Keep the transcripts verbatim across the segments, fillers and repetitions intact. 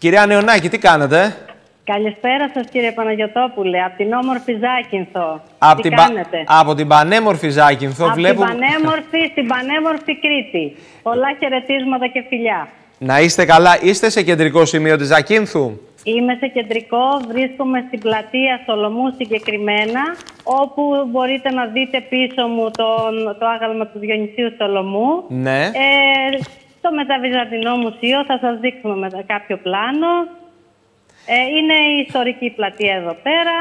Κυρία Νεωνάκη, τι κάνετε? Καλησπέρα σας, κύριε Παναγιωτόπουλε, από την όμορφη Ζάκυνθο. Από τι την, κάνετε? πα... από την πανέμορφη Ζάκυνθο από βλέπουμε... την πανέμορφη στην πανέμορφη Κρήτη. Πολλά χαιρετίσματα και φιλιά. Να είστε καλά. Είστε σε κεντρικό σημείο της Ζακύνθου? Είμαι σε κεντρικό, βρίσκομαι στην πλατεία Σολομού συγκεκριμένα, όπου μπορείτε να δείτε πίσω μου τον, το άγαλμα του Διονυσίου Σολομού. Ναι. Ε, το Μεταβυζαντινό Μουσείο, θα σας δείξουμε με κάποιο πλάνο. Ε, είναι η ιστορική πλατεία εδώ πέρα.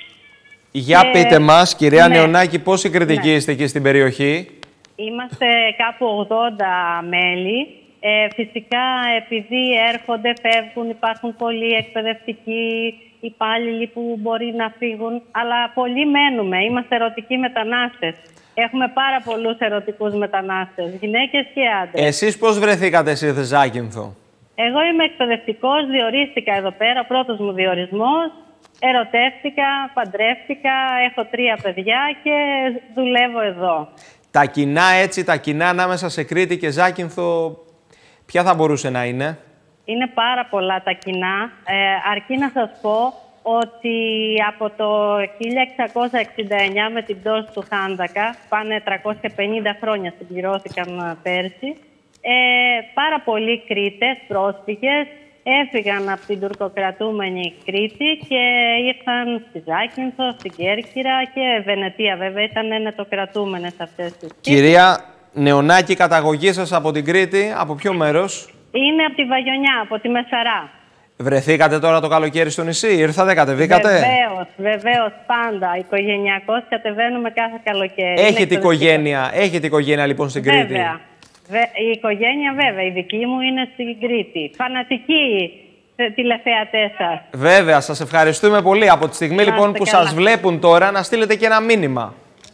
Για ε, πείτε μας, κυρία ναι. Νεωνάκη, πόσοι κριτικοί ναι. είστε εκεί στην περιοχή? Είμαστε κάπου ογδόντα μέλη. Ε, φυσικά, επειδή έρχονται, φεύγουν, υπάρχουν πολλοί εκπαιδευτικοί υπάλληλοι που μπορεί να φύγουν, αλλά πολλοί μένουμε. Είμαστε ερωτικοί μετανάστες. Έχουμε πάρα πολλούς ερωτικούς μετανάστες, γυναίκες και άντρες. Εσείς πώς βρεθήκατε στη Ζάκυνθο? Εγώ είμαι εκπαιδευτικός, διορίστηκα εδώ πέρα, πρώτος μου διορισμός. Ερωτεύτηκα, παντρεύτηκα, έχω τρία παιδιά και δουλεύω εδώ. Τα κοινά έτσι, τα κοινά ανάμεσα σε Κρήτη και Ζάκυνθο, ποια θα μπορούσε να είναι? Είναι πάρα πολλά τα κοινά. Ε, αρκεί να σας πω ότι από το χίλια εξακόσια εξήντα εννιά με την πτώση του Χάντακα, πάνε τριακόσια πενήντα χρόνια συμπληρώθηκαν πέρσι, ε, πάρα πολλοί Κρήτες, πρόσφυγες, έφυγαν από την τουρκοκρατούμενη Κρήτη και ήρθαν στη Ζάκυνθο, στην Κέρκυρα και Βενετία. Βέβαια ήταν ενετοκρατούμενες αυτές τις. Κυρία Νεωνάκη, καταγωγή σας από την Κρήτη, από ποιο μέρος? Είναι από τη Βαγιονιά, από τη Μεσαρά. Βρεθήκατε τώρα το καλοκαίρι στο νησί, ήρθατε, κατεβήκατε? Βεβαίως, βεβαίως, πάντα. Οικογενειακώς κατεβαίνουμε κάθε καλοκαίρι. Έχετε οικογένεια, έχετε οικογένεια λοιπόν στην Κρήτη? Βέβαια. Η οικογένεια βέβαια, η δική μου είναι στην Κρήτη. Φανατικοί τηλεθεατές σας. Βέβαια, σας ευχαριστούμε πολύ. Από τη στιγμή λοιπόν που καλά. σας βλέπουν τώρα, να στείλετε και ένα μήνυμα.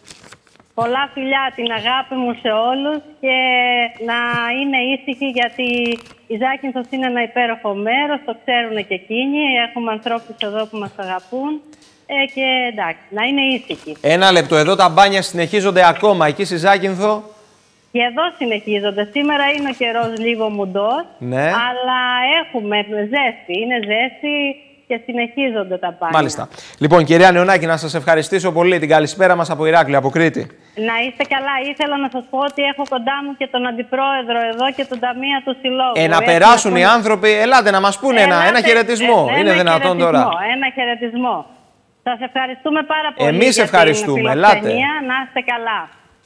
Πολλά φιλιά, την αγάπη μου σε όλους και να είναι ήσυχοι, γιατί η Ζάκυνθος είναι ένα υπέροχο μέρος, το ξέρουν και εκείνοι. Έχουμε ανθρώπους εδώ που μας αγαπούν ε, και εντάξει, να είναι ήσυχοι. Ένα λεπτό, εδώ τα μπάνια συνεχίζονται ακόμα, εκεί στη Ζάκυνθο? Και εδώ συνεχίζονται. Σήμερα είναι ο καιρός λίγο μουντός, ναι. αλλά έχουμε ζέστη. Είναι ζέστη και συνεχίζονται τα πάντα. Μάλιστα. Λοιπόν, κυρία Νεωνάκη, να σας ευχαριστήσω πολύ. Την καλησπέρα μας από Ηράκλειο, από Κρήτη. Να είστε καλά. Ήθελα να σας πω ότι έχω κοντά μου και τον αντιπρόεδρο εδώ και τον ταμεία του Συλλόγου. Ε, να περάσουν οι άνθρωποι. Ελάτε να μας πούνε ένα, ένα χαιρετισμό. Ε, είναι ένα δυνατόν τώρα? Ένα χαιρετισμό. Σας ευχαριστούμε πάρα πολύ. Εμείς ευχαριστούμε. Ελάτε. Να είστε καλά.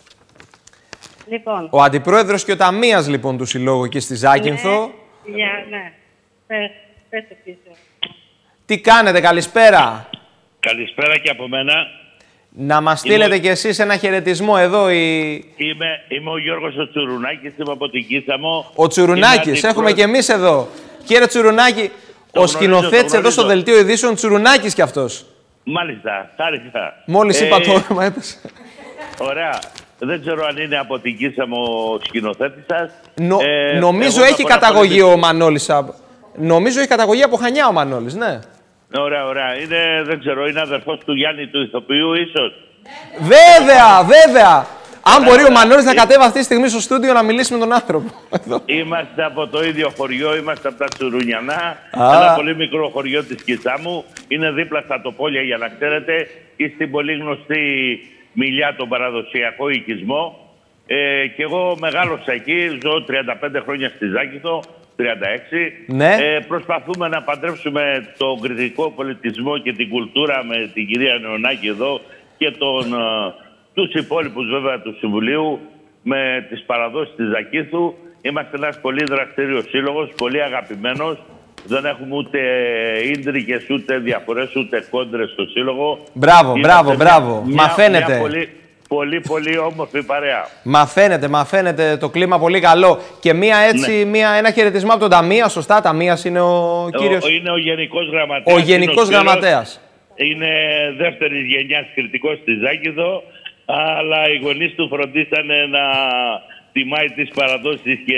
Λοιπόν. Ο αντιπρόεδρος και ο ταμείας λοιπόν του Συλλόγου εκεί στη Ζάκυνθο. Ναι, yeah, ναι. Πες, πες το πίσω. Τι κάνετε, καλησπέρα. Καλησπέρα και από μένα. Να μας στείλετε είμαι... κι εσείς ένα χαιρετισμό εδώ. Η... Είμαι, είμαι ο Γιώργος ο Τσουρουνάκης, είμαι από την Κίθαμο. Ο Τσουρουνάκης, έχουμε κι εμείς εδώ. Κύριε Τσουρουνάκη, το ο σκηνοθέτης εδώ στο Δελτίο Ειδήσεων, Τσουρουνάκης κι αυτός. Μάλιστα, χάρηκα. Μόλις ε... είπα το όνομα, έπεσε. Ωραία. Δεν ξέρω αν είναι από την Κίθαμο ο σκηνοθέτης σας. Νο... Ε, νομίζω έχει καταγωγή ο Μανώλης. Νομίζω έχει καταγωγή από Χανιά ο Μανώλης, ναι. Ωραία, ωραία. Είναι, δεν ξέρω, είναι αδερφός του Γιάννη του ηθοποιού, ίσως. Βέβαια, βέβαια. Αν μπορεί ο Μανώλης να κατέβει αυτή τη στιγμή στο στούντιο να μιλήσει με τον άνθρωπο. Είμαστε από το ίδιο χωριό, είμαστε από τα Τσουρουνιανά. Ένα πολύ μικρό χωριό της Κιθάμου. Είναι δίπλα στα Τοπόλια, για να ξέρετε, ή στην πολύ γνωστή Μιλιά, τον παραδοσιακό οικισμό. Ε, και εγώ μεγάλωσα εκεί, ζω τριάντα πέντε χρόνια στη Ζάκυνθο, τριάντα έξι. Ναι. Ε, προσπαθούμε να παντρέψουμε τον κριτικό πολιτισμό και την κουλτούρα με την κυρία Νεωνάκη εδώ και τον, ε, τους υπόλοιπους βέβαια του Συμβουλίου με τις παραδόσεις της Ζακύνθου. Είμαστε ένας πολύ δραστήριος σύλλογος, πολύ αγαπημένος. Δεν έχουμε ούτε ίντρικες, ούτε διαφορές, ούτε κόντρες στο σύλλογο. Μπράβο, Είναι μπράβο, μια, μπράβο. Μια, μαθαίνετε. Μια πολύ, πολύ, πολύ όμορφη παρέα. Μαθαίνετε, μαθαίνετε το κλίμα πολύ καλό. Και μια έτσι, ναι. μια, ένα χαιρετισμό από τον Ταμεία, σωστά. Ταμείας είναι ο κύριος. Ο, είναι ο Γενικός Γραμματέας. Ο Γενικός Γραμματέας. Είναι δεύτερης γενιάς κριτικός στη Ζάκυνθο, αλλά οι γονείς του φροντίσανε να τιμάει τις παραδόσεις και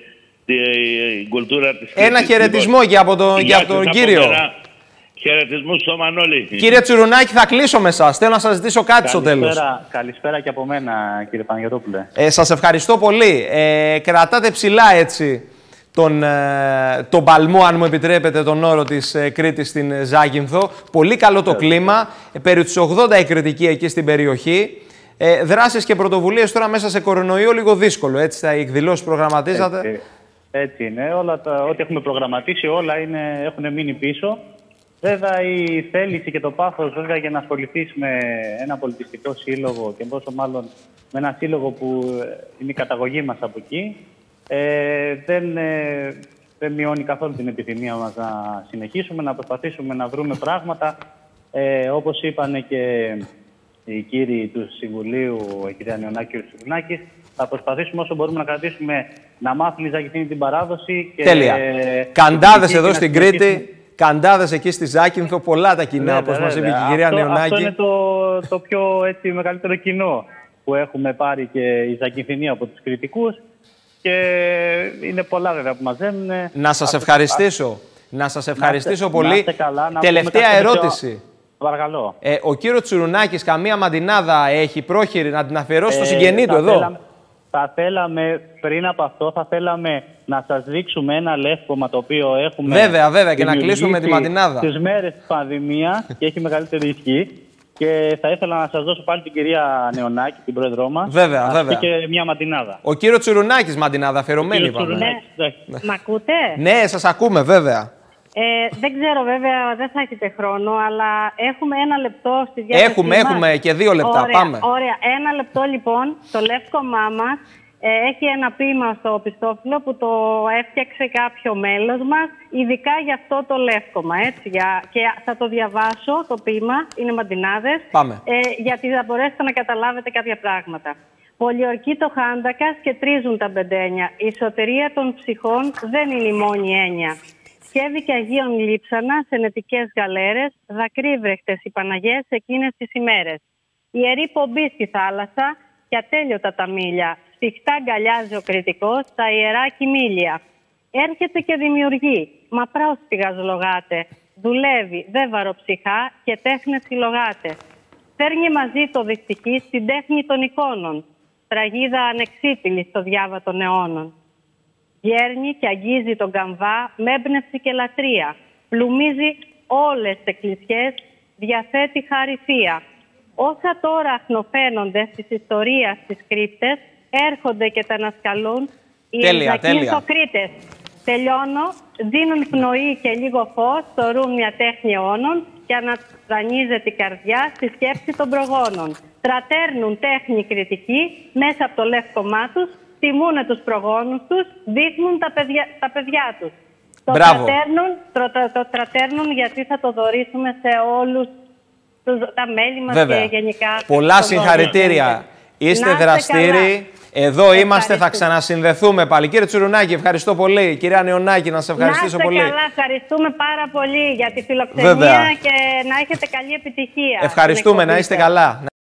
την κουλτούρα της. Ένα χαιρετισμό για από τον, για από τον κύριο. Χαιρετισμό στο Μανώλη. Κύριε Τσουρουνάκη, θα κλείσω με εσάς. Θέλω να σας ζητήσω κάτι καλησπέρα, στο τέλος. Καλησπέρα και από μένα, κύριε Παναγιωτόπουλε. Ε, σας ευχαριστώ πολύ. Ε, κρατάτε ψηλά έτσι τον, ε, τον παλμό, αν μου επιτρέπετε τον όρο, της ε, Κρήτης στην Ζάκυνθο. Πολύ καλό το κλίμα. Ε, περί τους ογδόντα η κριτική εκεί στην περιοχή. Ε, δράσεις και πρωτοβουλίες τώρα μέσα σε κορονοϊό λίγο δύσκολο. Έτσι, τα εκδηλώσεις προγραμματίζατε. Έτσι, έτσι είναι. Όλα τα, ό,τι έχουμε προγραμματίσει, όλα είναι, έχουν μείνει πίσω. Βέβαια, η θέληση και το πάθος βέβαια, για να ασχοληθείς με ένα πολιτιστικό σύλλογο και πόσο μάλλον με ένα σύλλογο που είναι η καταγωγή μας από εκεί, ε, δεν, ε, δεν μειώνει καθόλου την επιθυμία μας να συνεχίσουμε, να προσπαθήσουμε να βρούμε πράγματα. Ε, όπως είπαν και οι κύριοι του Συμβουλίου, η κυρία Νεωνάκη και ο Τσουρνάκης, θα προσπαθήσουμε όσο μπορούμε να κρατήσουμε, να μάθουν οι Ζακυνθίνοι την παράδοση. Και, τέλεια. Ε, Καντάδες εδώ στην Κρήτη. Καντάδες εκεί στη Ζάκυνθο, πολλά τα κοινά, όπως μας είπε και η κυρία αυτό, Νεωνάκη. Αυτό είναι το, το πιο έτσι, μεγαλύτερο κοινό που έχουμε πάρει και οι Ζακυνθινοί από τους κριτικούς και είναι πολλά βέβαια που μαζεύουν. Να σας αυτό, ευχαριστήσω. α... Να σας ευχαριστήσω να πολύ. να είστε καλά, να τελευταία ερώτηση. Παρακαλώ. Ε, ο κύριος Τσουρουνάκης καμία μαντινάδα έχει πρόχειρη να την αφιερώσει στο ε, συγγενή του εδώ? Θέλαμε, θα θέλαμε πριν από αυτό, θα θέλαμε να σας δείξουμε ένα λεύκομα το οποίο έχουμε. Βέβαια, βέβαια, και να κλείσουμε τη μαντινάδα. Τις μέρες της πανδημίας και έχει μεγαλύτερη ισχύ. Και θα ήθελα να σας δώσω πάλι την κυρία Νεωνάκη, την πρόεδρό μας. Βέβαια, βέβαια. Και μια μαντινάδα. Ο κύριος Τσουρουνάκης μαντινάδα, αφιερωμένη είπαμε. Ναι. Ναι. Μ' ακούτε? Ναι, σας ακούμε, βέβαια. Ε, δεν ξέρω, βέβαια, δεν θα έχετε χρόνο, αλλά έχουμε ένα λεπτό στη διάθεσή Έχουμε, μας. έχουμε και δύο λεπτά. Ωραία, Πάμε. Ωραία. Ένα λεπτό, λοιπόν. Το λεύκομά μας ε, έχει ένα ποίημα στο πιστόφυλλο που το έφτιαξε κάποιο μέλος μας, ειδικά για αυτό το λεύκομα. Έτσι, για... Και θα το διαβάσω, το ποίημα, είναι μαντινάδες, Πάμε. ε, γιατί θα μπορέσετε να καταλάβετε κάποια πράγματα. Πολιορκεί το Χάντακας και τρίζουν τα μπεντένια. Η σωτηρία των ψυχών δεν είναι η μόνη έννοια. Σκεύη και Αγίων λείψανα σε νετικές γαλέρες, δακρύβρεχτες οι Παναγιές εκείνες τις ημέρες. Ιερή πομπή στη θάλασσα και ατέλειωτα τα μίλια. Σφιχτά αγκαλιάζει ο κριτικός τα ιερά κοιμήλια. Έρχεται και δημιουργεί, μα πρόσφυγας λογάται. Δουλεύει, δεν βαροψυχά και τέχνες συλλογάται. Φέρνει μαζί το δυστυχή στην τέχνη των εικόνων. Τραγίδα ανεξίτηλη στο διάβα των αιώνων. Γέρνει και αγγίζει τον καμβά με έμπνευση και λατρεία. Πλουμίζει όλες τις εκκλησιές, διαθέτει χάρη θεία. Όσα τώρα αχνοφαίνονται στις ιστορίες στις κρύπτες, έρχονται και τα ανασκαλούν οι Ζακυνθοκρίτες. Τελειώνω, δίνουν πνοή και λίγο φως, θωρούν μια τέχνη αιώνων και ανατρανίζεται η καρδιά στη σκέψη των προγόνων. Τρατέρνουν τέχνη κριτική μέσα από το λεύκομά τους, τιμούνε τους προγόνους τους, δείχνουν τα παιδιά, τα παιδιά τους. Το τρατέρνουν, το, το, το τρατέρνουν γιατί θα το δωρήσουμε σε όλους τους, τα μέλη μας. Βέβαια. Και γενικά. Πολλά συγχαρητήρια. Είστε δραστήριοι. Εδώ είμαστε, θα ξανασυνδεθούμε πάλι. Κύριε Τσουρουνάκη, ευχαριστώ πολύ. Κυρία Νεωνάκη, να σας ευχαριστήσω πολύ. Να είστε καλά, ευχαριστούμε πάρα πολύ για τη φιλοξενία. Βέβαια. Και να έχετε καλή επιτυχία. Ευχαριστούμε, να είστε καλά.